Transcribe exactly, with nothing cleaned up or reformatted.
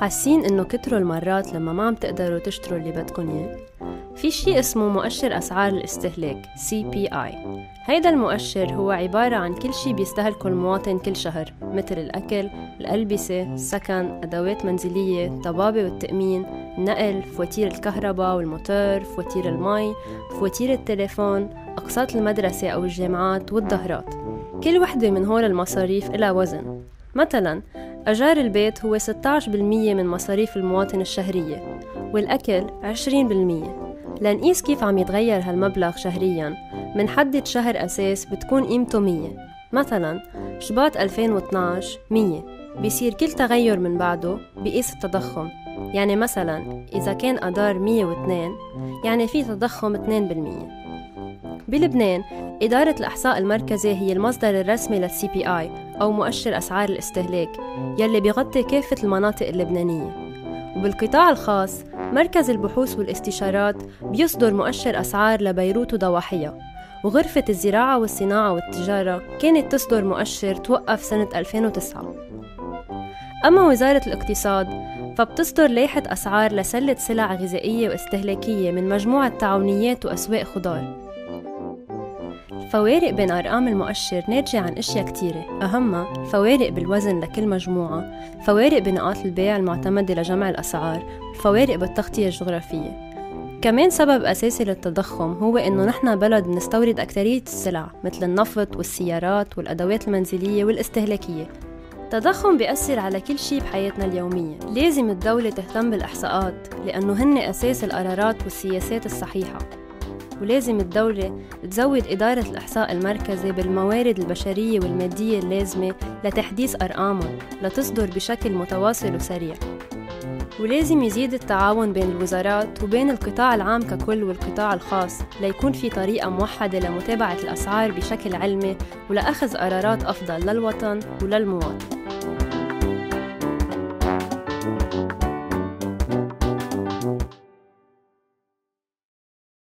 حاسين إنه كتروا المرات لما ما عم تقدروا تشتروا اللي بدكن إياه؟ في شي اسمه مؤشر أسعار الاستهلاك سي بي آي. هيدا المؤشر هو عبارة عن كل شي بيستهلكه المواطن كل شهر، مثل الأكل، الألبسة، السكن، أدوات منزلية، الطبابة والتأمين، النقل، فواتير الكهرباء والموتور، فواتير المي، فواتير التليفون، أقساط المدرسة أو الجامعات والظهرات. كل وحدة من هول المصاريف إلها وزن. مثلاً أجار البيت هو ستة عشر بالمية من مصاريف المواطن الشهرية، والأكل عشرين بالمية. لنقيس كيف عم يتغير هالمبلغ شهرياً، منحدد شهر أساس بتكون قيمته مية. مثلاً شباط ألفين واثناشر مية، بيصير كل تغير من بعده بقيس التضخم. يعني مثلاً إذا كان أدار مية واثنين، يعني في تضخم اثنين بالمية. بلبنان إدارة الإحصاء المركزي هي المصدر الرسمي للسي بي آي أو مؤشر أسعار الاستهلاك، يلي بيغطي كافة المناطق اللبنانية. وبالقطاع الخاص مركز البحوث والاستشارات بيصدر مؤشر أسعار لبيروت وضواحيها، وغرفة الزراعة والصناعة والتجارة كانت تصدر مؤشر توقف سنة ألفين وتسعة. أما وزارة الاقتصاد فبتصدر لائحة أسعار لسلة سلع غذائية واستهلاكية من مجموعة تعاونيات وأسواق خضار. الفوارق بين أرقام المؤشر ناتجة عن أشياء كتيرة، أهمها فوارق بالوزن لكل مجموعة، فوارق بنقاط البيع المعتمدة لجمع الأسعار، وفوارق بالتغطية الجغرافية. كمان سبب أساسي للتضخم هو إنه نحن بلد نستورد أكترية السلع مثل النفط والسيارات والأدوات المنزلية والاستهلاكية. التضخم بيأثر على كل شي بحياتنا اليومية. لازم الدولة تهتم بالإحصاءات لأنه هن أساس القرارات والسياسات الصحيحة، ولازم الدولة تزود إدارة الإحصاء المركزي بالموارد البشرية والمادية اللازمة لتحديث أرقامهم لتصدر بشكل متواصل وسريع. ولازم يزيد التعاون بين الوزارات وبين القطاع العام ككل والقطاع الخاص ليكون في طريقة موحدة لمتابعة الأسعار بشكل علمي ولأخذ قرارات أفضل للوطن وللمواطن.